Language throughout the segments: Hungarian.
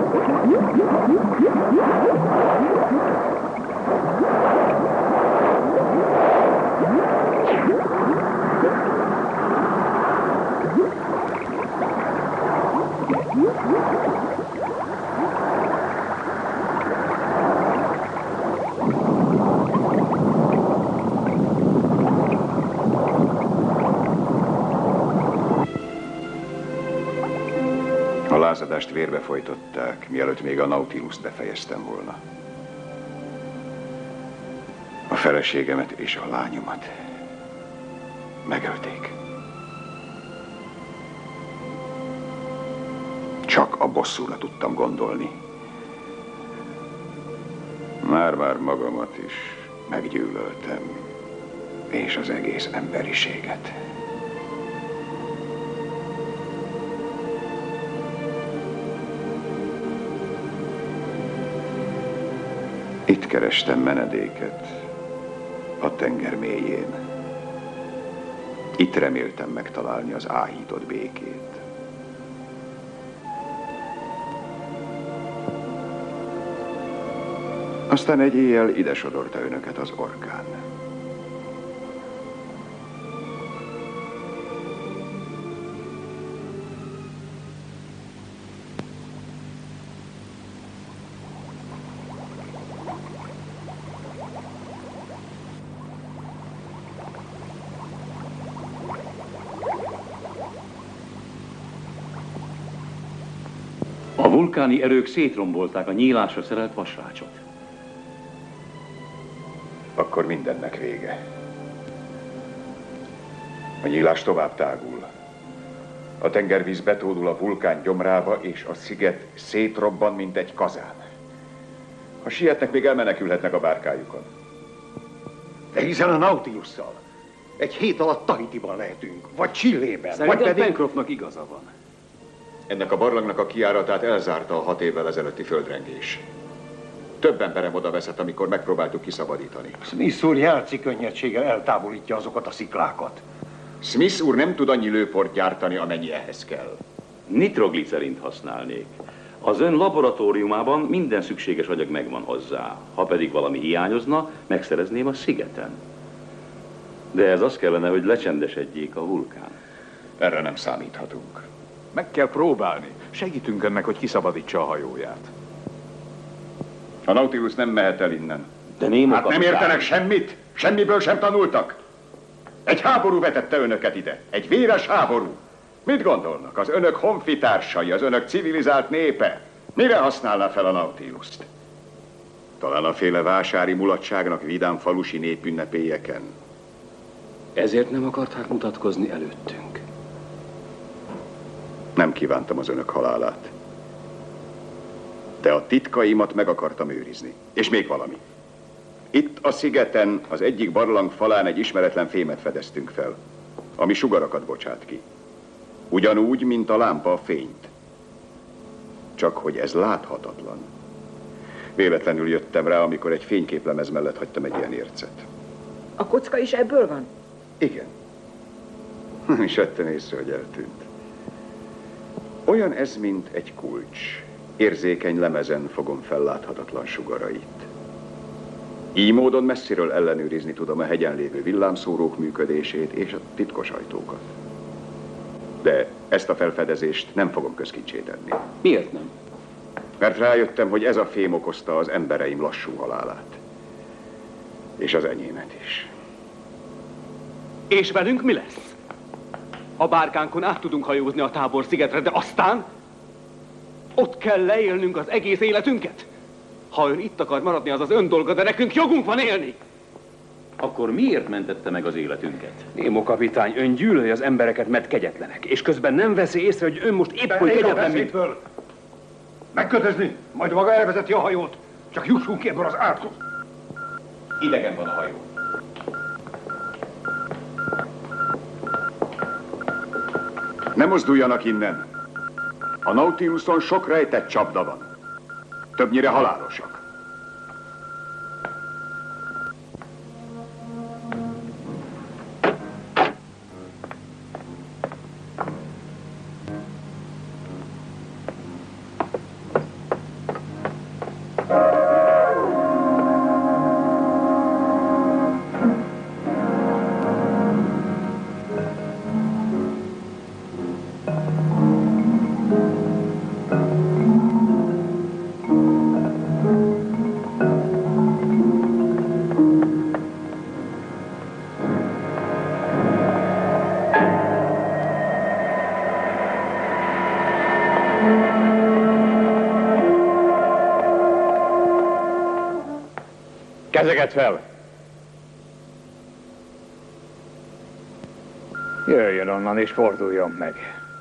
A lázadást vérbe folytották, mielőtt még a Nautilust befejeztem volna. A feleségemet és a lányomat megölték. Csak a bosszúra tudtam gondolni. Már-már magamat is meggyűlöltem, és az egész emberiséget. Itt kerestem menedéket, a tenger mélyén. Itt reméltem megtalálni az áhított békét. Aztán egy éjjel ide sodorta önöket az orkán. A vulkáni erők szétrombolták a nyílásra szerelt vasrácsot. Akkor mindennek vége. A nyílás tovább tágul. A tengervíz betódul a vulkán gyomrába, és a sziget szétrobban, mint egy kazán. Ha sietnek, még elmenekülhetnek a bárkájukon. De hiszen a Nautilusszal egy hét alatt Tahitiban lehetünk, vagy Chilében, Szerintem vagy pedig... Pencroftnak igaza van. Ennek a barlangnak a kijáratát elzárta a 6 évvel ezelőtti földrengés. Több emberem oda veszett, amikor megpróbáltuk kiszabadítani. Smith úr jelci könnyedséggel eltávolítja azokat a sziklákat. Smith úr nem tud annyi lőport gyártani, amennyi ehhez kell. Nitroglicerint használnék. Az ön laboratóriumában minden szükséges anyag megvan hozzá. Ha pedig valami hiányozna, megszerezném a szigeten. De ez az kellene, hogy lecsendesedjék a vulkán. Erre nem számíthatunk. Meg kell próbálni. Segítünk önnek, hogy kiszabadítsa a hajóját. A Nautilus nem mehet el innen. De Nemo Hát nem értenek semmit? Semmiből sem tanultak? Egy háború vetette önöket ide. Egy véres háború. Mit gondolnak? Az önök honfitársai, az önök civilizált népe mire használná fel a Nautilust? Talán a féle vásári mulatságnak vidám falusi népünnepélyeken. Ezért nem akarták mutatkozni előttünk. Nem kívántam az önök halálát. De a titkaimat meg akartam őrizni. És még valami. Itt a szigeten, az egyik barlang falán egy ismeretlen fémet fedeztünk fel, ami sugarakat bocsát ki. Ugyanúgy, mint a lámpa a fényt. Csak hogy ez láthatatlan. Véletlenül jöttem rá, amikor egy fényképlemez mellett hagytam egy ilyen ércet. A kocka is ebből van? Igen. Nem is vettem észre, hogy eltűnt. Olyan ez, mint egy kulcs. Érzékeny lemezen fogom fel láthatatlan sugarait. Így módon messziről ellenőrizni tudom a hegyen lévő villámszórók működését és a titkos ajtókat. De ezt a felfedezést nem fogom közkincsé tenni. Miért nem? Mert rájöttem, hogy ez a fém okozta az embereim lassú halálát. És az enyémet is. És velünk mi lesz? A bárkánkon át tudunk hajózni a Tábor szigetre, de aztán ott kell leélnünk az egész életünket? Ha ön itt akar maradni, az az ön dolga, de nekünk jogunk van élni! Akkor miért mentette meg az életünket? Nemo kapitány, ön gyűlölje az embereket, mert kegyetlenek, és közben nem veszi észre, hogy ön most épp hogy kegyetlen, mint... Megkötözni, majd maga elvezeti a hajót. Csak jussunk ki ebből az árkot. Idegen van a hajó. Ne mozduljanak innen. A Nautiluson sok rejtett csapda van. Többnyire halálosak. Kezeket fel! Jöjjön onnan és forduljon meg.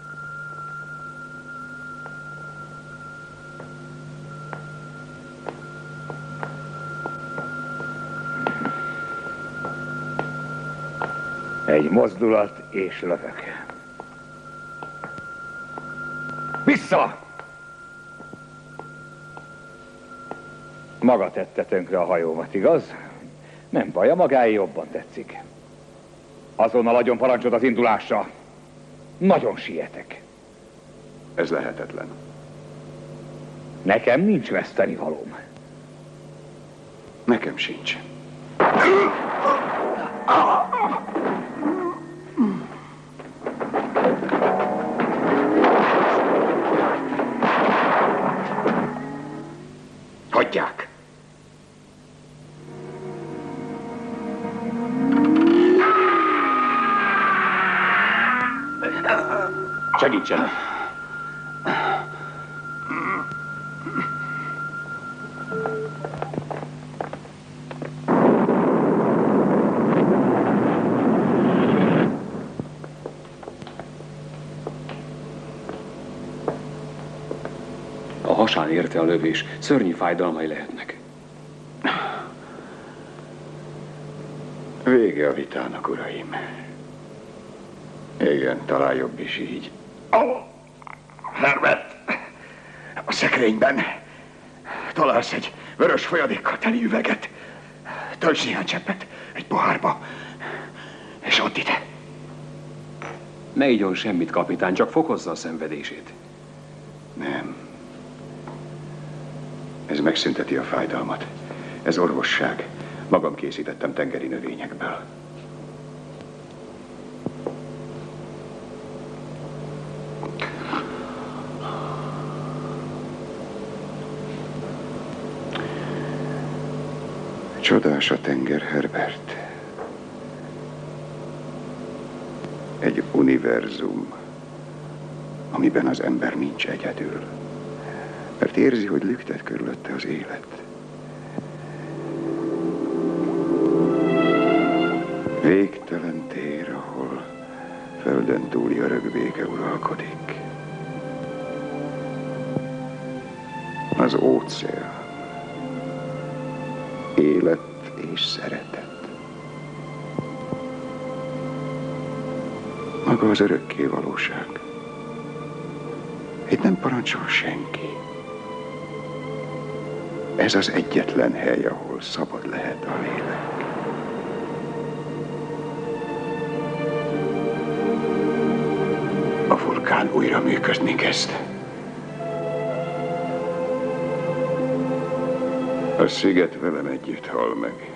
Egy mozdulat és lövök. Vissza! Maga tette tönkre a hajómat, igaz? Nem baj, a magáé jobban tetszik. Azonnal adjon parancsot az indulásra. Nagyon sietek. Ez lehetetlen. Nekem nincs vesztenivalóm. Nekem sincs. Hagyják! Segítsenek! A hasán érte a lövés. Szörnyű fájdalmai lehetnek. Vége a vitának, uraim. Igen, talán jobb is így. Herbert! A szekrényben találsz egy vörös folyadékkal teli üveget. Tölts néhány cseppet egy pohárba, és add ide. Ne igyon semmit, kapitán, csak fokozza a szenvedését. Nem. Ez megszünteti a fájdalmat. Ez orvosság. Magam készítettem tengeri növényekből. Csodás a tenger, Herbert. Egy univerzum, amiben az ember nincs egyedül. Mert érzi, hogy lüktet körülötte az élet. Végtelen tér, ahol földön túli örök béke uralkodik. Az óceán. Élet és szeretet. Maga az örökké valóság. Itt nem parancsol senki. Ez az egyetlen hely, ahol szabad lehet a lélek. A vulkán újra működni kezd. A sziget velem együtt hal meg.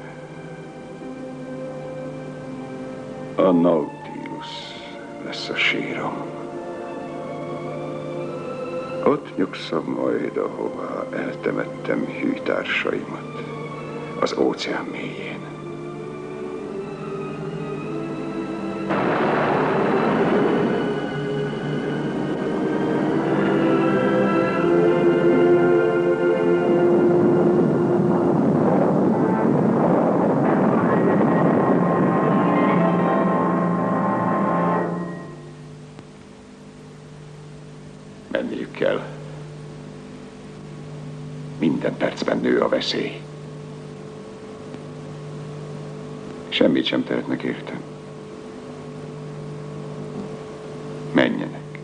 A Nautilus lesz a sírom. Ott nyugszom majd, ahová eltemettem hűtársaimat, az óceán mélyén. Menniük kell. Minden percben nő a veszély. Semmit sem tehetnek értem. Menjenek.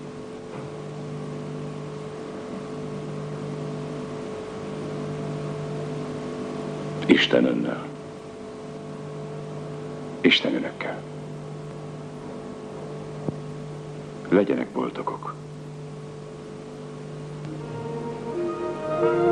Isten önnel. Isten önökkel. Legyenek boldogok.